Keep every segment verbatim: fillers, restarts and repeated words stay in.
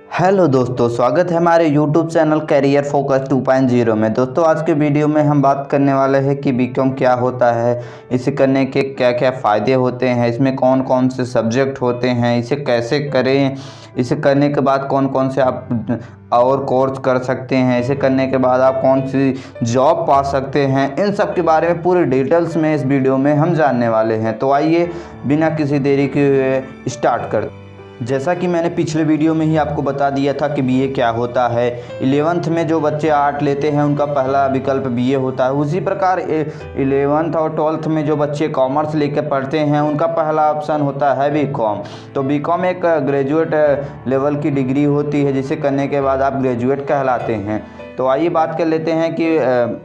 Hello दोस्तों, स्वागत है हमारे YouTube channel career focus two point zero में। दोस्तों, आज के वीडियो में हम बात करने वाले हैं कि बीकॉम क्या होता है, इसे करने के क्या क्या फ़ायदे होते हैं, इसमें कौन कौन से सब्जेक्ट होते हैं, इसे कैसे करें, इसे करने के बाद कौन कौन से आप और कोर्स कर सकते हैं, इसे करने के बाद आप कौन सी जॉब पा सकते हैं। इन सब के बारे में पूरी डिटेल्स में इस वीडियो में हम जानने वाले हैं। तो आइए बिना किसी देरी के स्टार्ट करते हैं। जैसा कि मैंने पिछले वीडियो में ही आपको बता दिया था कि बीए क्या होता है। इलेवेंथ में जो बच्चे आर्ट लेते हैं उनका पहला विकल्प बीए होता है। उसी प्रकार इलेवेंथ और ट्वेल्थ में जो बच्चे कॉमर्स लेकर पढ़ते हैं उनका पहला ऑप्शन होता है बीकॉम। तो बीकॉम एक ग्रेजुएट लेवल की डिग्री होती है जिसे करने के बाद आप ग्रेजुएट कहलाते हैं। तो आइए बात कर लेते हैं कि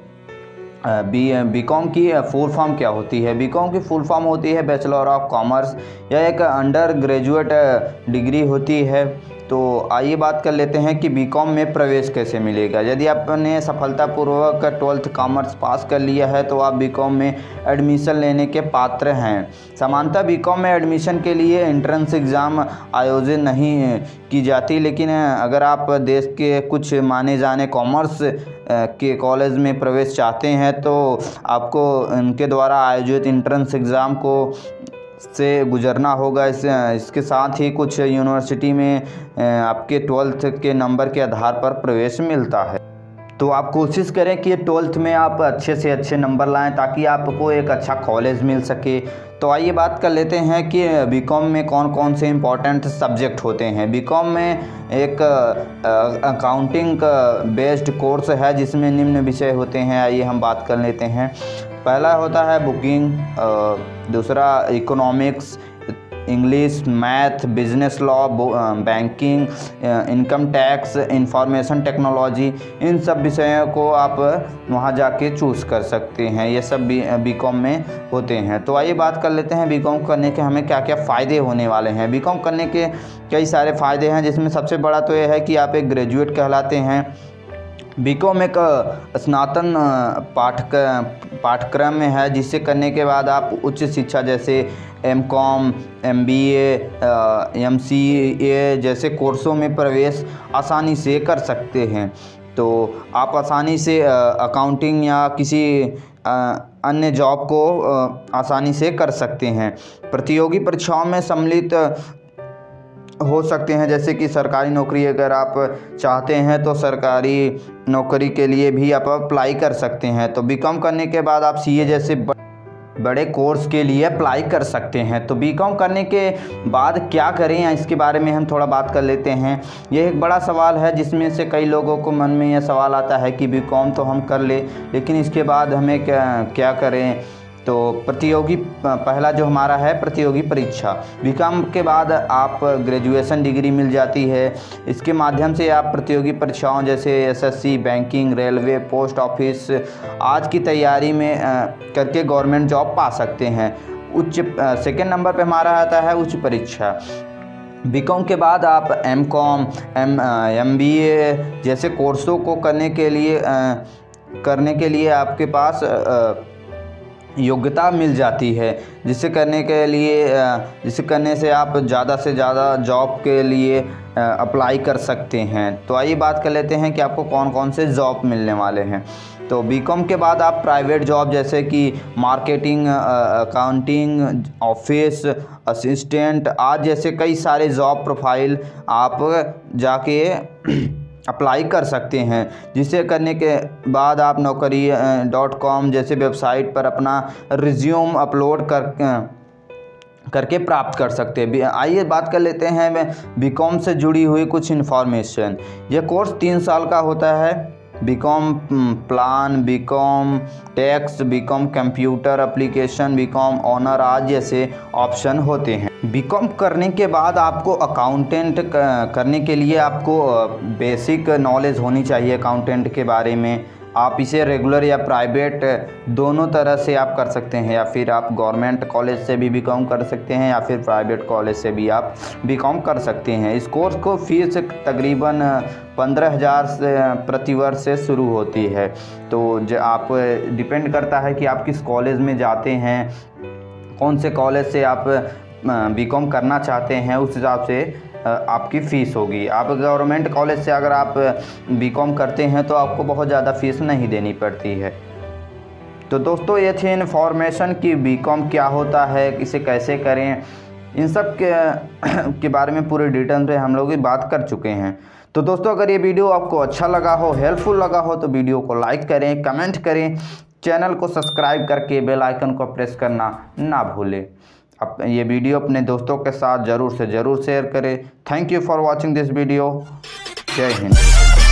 बी बीकॉम की फुल फॉर्म क्या होती है। बीकॉम की फुल फॉर्म होती है बैचलर ऑफ कॉमर्स। यह एक अंडर ग्रेजुएट डिग्री होती है। तो आइए बात कर लेते हैं कि बीकॉम में प्रवेश कैसे मिलेगा। यदि आपने सफलतापूर्वक ट्वेल्थ कॉमर्स पास कर लिया है तो आप बीकॉम में एडमिशन लेने के पात्र हैं। सामान्यतः बीकॉम में एडमिशन के लिए एंट्रेंस एग्ज़ाम आयोजित नहीं की जाती, लेकिन अगर आप देश के कुछ माने जाने कॉमर्स के कॉलेज में प्रवेश चाहते हैं तो आपको उनके द्वारा आयोजित एंट्रेंस एग्ज़ाम को से गुजरना होगा। इस इसके साथ ही कुछ यूनिवर्सिटी में आपके ट्वेल्थ के नंबर के आधार पर प्रवेश मिलता है। तो आप कोशिश करें कि ट्वेल्थ में आप अच्छे से अच्छे नंबर लाएं ताकि आपको एक अच्छा कॉलेज मिल सके। तो आइए बात कर लेते हैं कि बीकॉम में कौन कौन से इम्पोर्टेंट सब्जेक्ट होते हैं। बीकॉम में एक अकाउंटिंग बेस्ड कोर्स है जिसमें निम्न विषय होते हैं। आइए हम बात कर लेते हैं। पहला होता है बुकिंग, दूसरा economics, English, math, business law, banking, income tax, information technology. इन सब विषयों को आप वहां जाके चूज़ कर सकते हैं। ये सब बी बीकॉम में होते हैं। तो आइए बात कर लेते हैं बीकॉम करने के हमें क्या क्या फ़ायदे होने वाले हैं। बीकॉम करने के कई सारे फ़ायदे हैं जिसमें सबसे बड़ा तो यह है कि आप एक ग्रेजुएट कहलाते हैं। बीकॉम एक स्नातन पाठक पाठ्यक्रम में है जिसे करने के बाद आप उच्च शिक्षा जैसे M com, M B A, M C A जैसे कोर्सों में प्रवेश आसानी से कर सकते हैं। तो आप आसानी से अकाउंटिंग या किसी अन्य जॉब को आसानी से कर सकते हैं। प्रतियोगी परीक्षाओं में सम्मिलित हो सकते हैं, जैसे कि सरकारी नौकरी अगर आप चाहते हैं तो सरकारी नौकरी के लिए भी आप अप्लाई कर सकते हैं। तो बीकॉम करने के बाद आप सीए जैसे बड़े कोर्स के लिए अप्लाई कर सकते हैं। तो बीकॉम करने के बाद क्या करें या इसके बारे में हम थोड़ा बात कर लेते हैं। यह एक बड़ा सवाल है जिसमें से कई लोगों को मन में यह सवाल आता है कि बीकॉम तो हम कर ले, लेकिन इसके बाद हमें क्या क्या करें। तो प्रतियोगी पहला जो हमारा है प्रतियोगी परीक्षा। बीकॉम के बाद आप ग्रेजुएशन डिग्री मिल जाती है। इसके माध्यम से आप प्रतियोगी परीक्षाओं जैसे SSC, banking, railway, post office आज की तैयारी में करके गवर्नमेंट जॉब पा सकते हैं। उच्च सेकेंड नंबर पे हमारा आता है उच्च परीक्षा। बीकॉम के बाद आप M com, M M B A जैसे कोर्सों को करने के लिए करने के लिए आपके पास योग्यता मिल जाती है, जिसे करने के लिए जिसे करने से आप ज़्यादा से ज़्यादा जॉब के लिए अप्लाई कर सकते हैं। तो आइए बात कर लेते हैं कि आपको कौन कौन से जॉब मिलने वाले हैं। तो बीकॉम के बाद आप प्राइवेट जॉब जैसे कि मार्केटिंग, अकाउंटिंग, ऑफिस असिस्टेंट आज जैसे कई सारे जॉब प्रोफाइल आप जाके अप्लाई कर सकते हैं, जिसे करने के बाद आप नौकरी डॉट कॉम जैसे वेबसाइट पर अपना रिज्यूम अपलोड कर करके प्राप्त कर सकते हैं। आइए बात कर लेते हैं बीकॉम से जुड़ी हुई कुछ इन्फॉर्मेशन। यह कोर्स तीन साल का होता है। B Com plan, B Com tax, B Com computer application, B Com honour आज जैसे ऑप्शन होते हैं। बीकॉम करने के बाद आपको अकाउंटेंट करने के लिए आपको बेसिक नॉलेज होनी चाहिए अकाउंटेंट के बारे में। आप इसे रेगुलर या प्राइवेट दोनों तरह से आप कर सकते हैं, या फिर आप गवर्नमेंट कॉलेज से भी बीकॉम कर सकते हैं या फिर प्राइवेट कॉलेज से भी आप बीकॉम कर सकते हैं। इस कोर्स को फीस तकरीबन पंद्रह हज़ार से प्रति वर्ष से शुरू होती है। तो जो आप डिपेंड करता है कि आप किस कॉलेज में जाते हैं, कौन से कॉलेज से आप बीकॉम करना चाहते हैं, उस हिसाब से आपकी फ़ीस होगी। आप गवर्नमेंट कॉलेज से अगर आप बीकॉम करते हैं तो आपको बहुत ज़्यादा फ़ीस नहीं देनी पड़ती है। तो दोस्तों ये थी इन्फॉर्मेशन कि बीकॉम क्या होता है, इसे कैसे करें, इन सब के, के बारे में पूरे डिटेल पे हम लोग बात कर चुके हैं। तो दोस्तों अगर ये वीडियो आपको अच्छा लगा हो, हेल्पफुल लगा हो तो वीडियो को लाइक करें, कमेंट करें, चैनल को सब्सक्राइब करके बेल आइकन को प्रेस करना ना भूलें। अब ये वीडियो अपने दोस्तों के साथ ज़रूर से ज़रूर शेयर करें। Thank you for watching this video. जय हिंद।